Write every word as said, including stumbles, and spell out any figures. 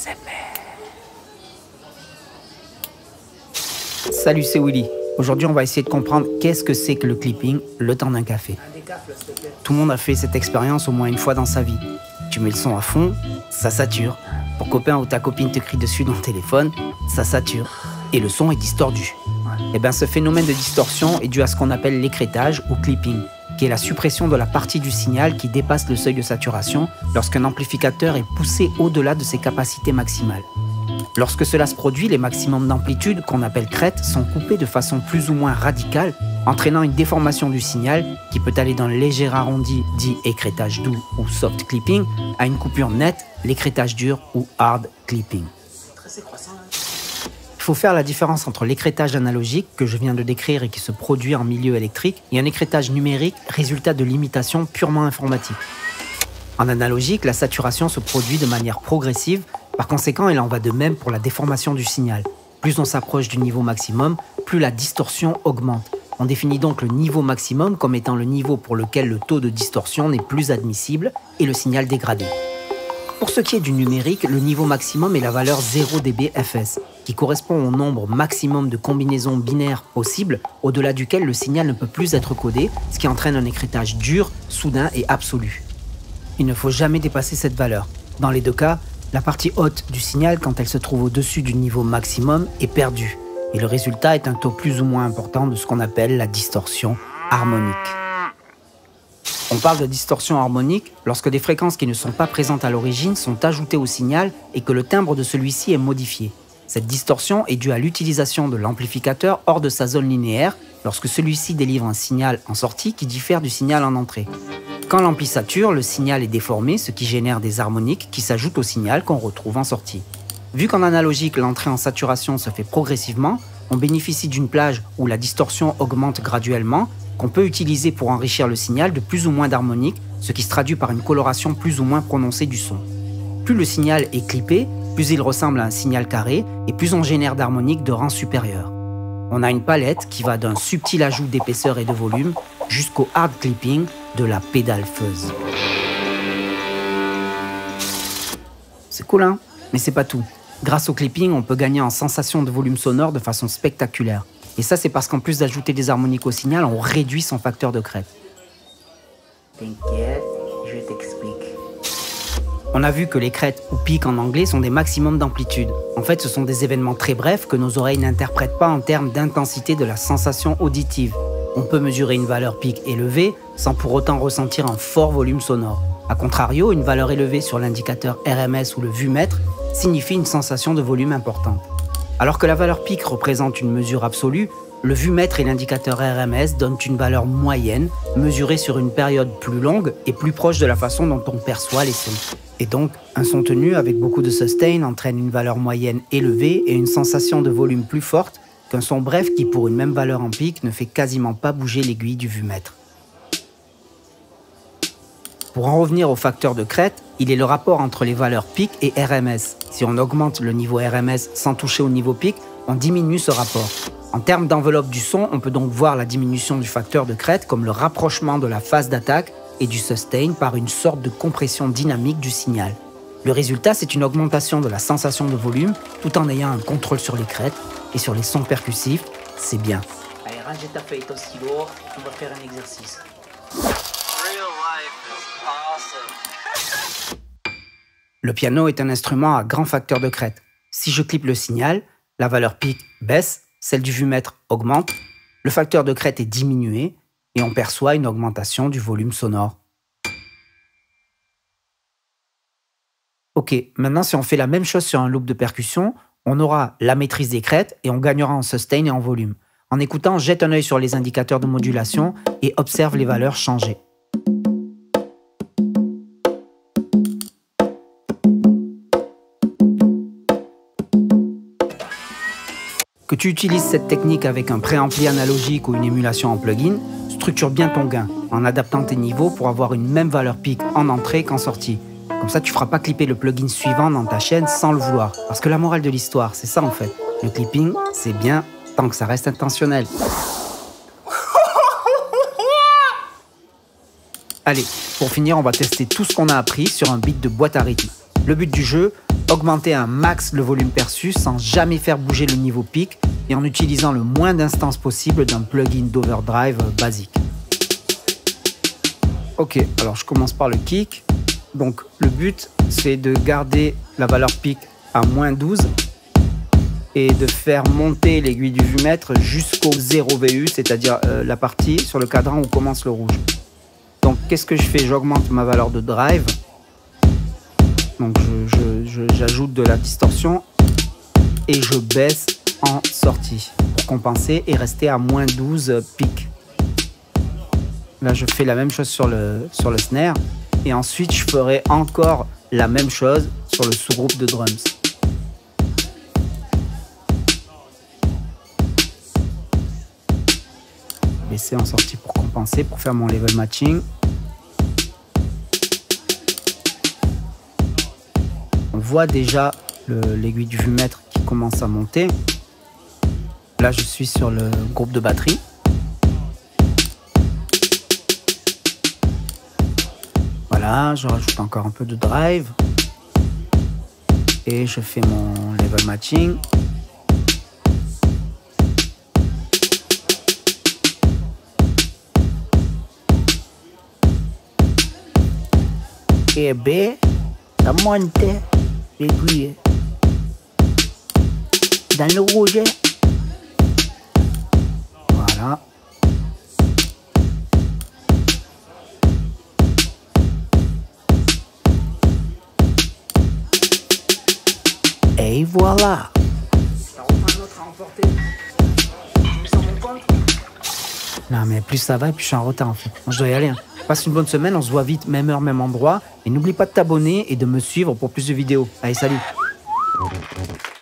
S M R. Salut, c'est Willy. Aujourd'hui, on va essayer de comprendre qu'est-ce que c'est que le clipping le temps d'un café. Tout le monde a fait cette expérience au moins une fois dans sa vie. Tu mets le son à fond, ça sature. Ton copain ou ta copine te crie dessus dans le téléphone, ça sature. Et le son est distordu. Et bien, ce phénomène de distorsion est dû à ce qu'on appelle l'écrêtage ou clipping, qui est la suppression de la partie du signal qui dépasse le seuil de saturation lorsqu'un amplificateur est poussé au-delà de ses capacités maximales. Lorsque cela se produit, les maximums d'amplitude, qu'on appelle crêtes, sont coupés de façon plus ou moins radicale, entraînant une déformation du signal qui peut aller d'un léger arrondi, dit écrêtage doux ou soft clipping, à une coupure nette, l'écrêtage dur ou hard clipping. Il faut faire la différence entre l'écrêtage analogique, que je viens de décrire et qui se produit en milieu électrique, et un écrêtage numérique, résultat de l'imitation purement informatique. En analogique, la saturation se produit de manière progressive. Par conséquent, il en va de même pour la déformation du signal. Plus on s'approche du niveau maximum, plus la distorsion augmente. On définit donc le niveau maximum comme étant le niveau pour lequel le taux de distorsion n'est plus admissible et le signal dégradé. Pour ce qui est du numérique, le niveau maximum est la valeur zéro décibels F S, qui correspond au nombre maximum de combinaisons binaires possibles, au-delà duquel le signal ne peut plus être codé, ce qui entraîne un écrêtage dur, soudain et absolu. Il ne faut jamais dépasser cette valeur. Dans les deux cas, la partie haute du signal, quand elle se trouve au-dessus du niveau maximum, est perdue. Et le résultat est un taux plus ou moins important de ce qu'on appelle la distorsion harmonique. On parle de distorsion harmonique lorsque des fréquences qui ne sont pas présentes à l'origine sont ajoutées au signal et que le timbre de celui-ci est modifié. Cette distorsion est due à l'utilisation de l'amplificateur hors de sa zone linéaire lorsque celui-ci délivre un signal en sortie qui diffère du signal en entrée. Quand l'ampli sature, le signal est déformé, ce qui génère des harmoniques qui s'ajoutent au signal qu'on retrouve en sortie. Vu qu'en analogique, l'entrée en saturation se fait progressivement, on bénéficie d'une plage où la distorsion augmente graduellement, qu'on peut utiliser pour enrichir le signal de plus ou moins d'harmoniques, ce qui se traduit par une coloration plus ou moins prononcée du son. Plus le signal est clippé, plus il ressemble à un signal carré, et plus on génère d'harmoniques de rang supérieur. On a une palette qui va d'un subtil ajout d'épaisseur et de volume jusqu'au hard clipping de la pédale fuzz. C'est cool, hein? Mais c'est pas tout. Grâce au clipping, on peut gagner en sensation de volume sonore de façon spectaculaire. Et ça, c'est parce qu'en plus d'ajouter des harmoniques au signal, on réduit son facteur de crête. T'inquiète, je t'explique. On a vu que les crêtes ou pics en anglais sont des maximums d'amplitude. En fait, ce sont des événements très brefs que nos oreilles n'interprètent pas en termes d'intensité de la sensation auditive. On peut mesurer une valeur pic élevée sans pour autant ressentir un fort volume sonore. A contrario, une valeur élevée sur l'indicateur R M S ou le vumètre signifie une sensation de volume importante. Alors que la valeur pic représente une mesure absolue, le vumètre et l'indicateur R M S donnent une valeur moyenne, mesurée sur une période plus longue et plus proche de la façon dont on perçoit les sons. Et donc, un son tenu avec beaucoup de sustain entraîne une valeur moyenne élevée et une sensation de volume plus forte qu'un son bref qui, pour une même valeur en pic, ne fait quasiment pas bouger l'aiguille du vumètre. Pour en revenir au facteur de crête, il est le rapport entre les valeurs pic et R M S. Si on augmente le niveau R M S sans toucher au niveau pic, on diminue ce rapport. En termes d'enveloppe du son, on peut donc voir la diminution du facteur de crête comme le rapprochement de la phase d'attaque et du sustain par une sorte de compression dynamique du signal. Le résultat, c'est une augmentation de la sensation de volume tout en ayant un contrôle sur les crêtes et sur les sons percussifs, c'est bien. Allez, range ta feuille, ton stylo, on va faire un exercice. Le piano est un instrument à grand facteur de crête. Si je clippe le signal, la valeur pic baisse, celle du vumètre augmente, le facteur de crête est diminué et on perçoit une augmentation du volume sonore. Ok, maintenant si on fait la même chose sur un loop de percussion, on aura la maîtrise des crêtes et on gagnera en sustain et en volume. En écoutant, jette un œil sur les indicateurs de modulation et observe les valeurs changer. Que tu utilises cette technique avec un préampli analogique ou une émulation en plugin, structure bien ton gain en adaptant tes niveaux pour avoir une même valeur pic en entrée qu'en sortie. Comme ça, tu ne feras pas clipper le plugin suivant dans ta chaîne sans le vouloir. Parce que la morale de l'histoire, c'est ça en fait. Le clipping, c'est bien tant que ça reste intentionnel. Allez, pour finir, on va tester tout ce qu'on a appris sur un beat de boîte à rythme. Le but du jeu, augmenter un max le volume perçu sans jamais faire bouger le niveau pic et en utilisant le moins d'instances possible d'un plugin d'overdrive basique. Ok, alors je commence par le kick. Donc le but, c'est de garder la valeur pic à moins douze et de faire monter l'aiguille du vumètre jusqu'au zéro V U, c'est-à-dire euh, la partie sur le cadran où commence le rouge. Donc qu'est-ce que je fais? J'augmente ma valeur de drive. Donc j'ajoute de la distorsion et je baisse en sortie pour compenser et rester à moins douze pics. Là je fais la même chose sur le, sur le snare et ensuite je ferai encore la même chose sur le sous-groupe de drums. Baisser en sortie pour compenser, pour faire mon level matching. On voit déjà l'aiguille du vumètre qui commence à monter. Là, je suis sur le groupe de batterie. Voilà, je rajoute encore un peu de drive. Et je fais mon level matching. Et B, ça monte l'aiguille dans le rouge. Voilà. Et voilà. Ça reprend un autre à emporter. Je me sens mon compte. Non mais plus ça va et plus je suis en retard en fait. Moi, je dois y aller. Hein. Passe une bonne semaine, on se voit vite, même heure, même endroit. Et n'oublie pas de t'abonner et de me suivre pour plus de vidéos. Allez, salut!